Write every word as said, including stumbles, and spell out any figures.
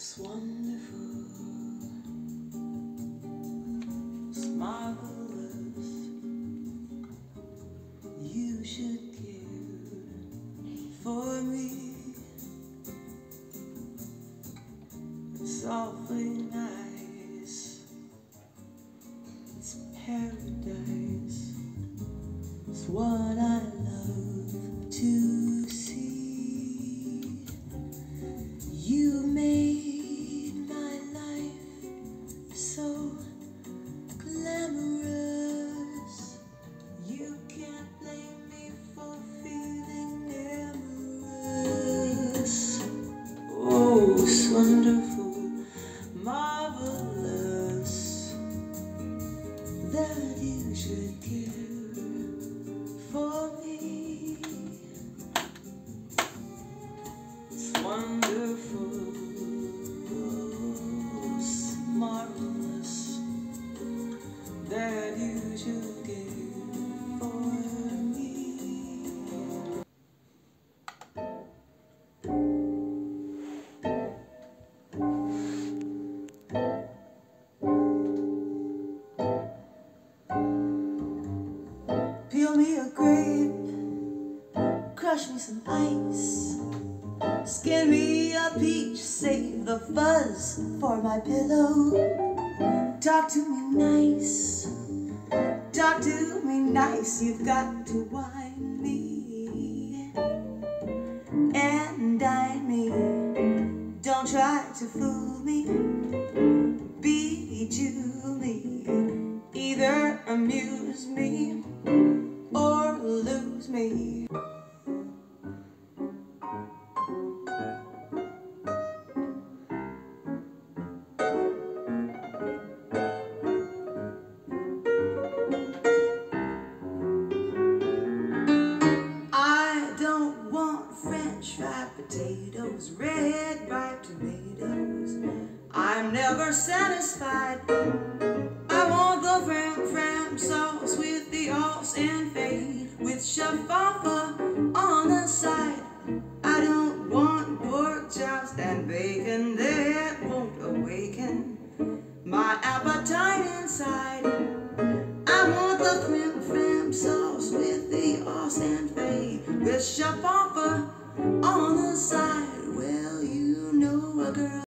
It's wonderful, it's marvelous. You should care for me. It's awfully nice. It's paradise. It's what I love to see. You made my life so glamorous. You can't blame me for feeling amorous. Oh, it's wonderful, marvelous that you should care for me. It's wonderful, it's marvelous that you should care for me. Peel me a grape, crush me some ice, skin me a peach, save the fuzz for my pillow. Talk to me nice, talk to me nice, you've got to wine me and dine me. Don't try to fool me, bejewel me, either amuse me or lose me. I don't want French fried potatoes, red ripe tomatoes. I'm never satisfied. I want the fram fram sauce with the os and fade, with shaffa on the side. I don't want pork chops and bacon that won't awaken my appetite inside. I want the fram fram sauce with the os and fade, with shaffa on the side. Well, you know a girl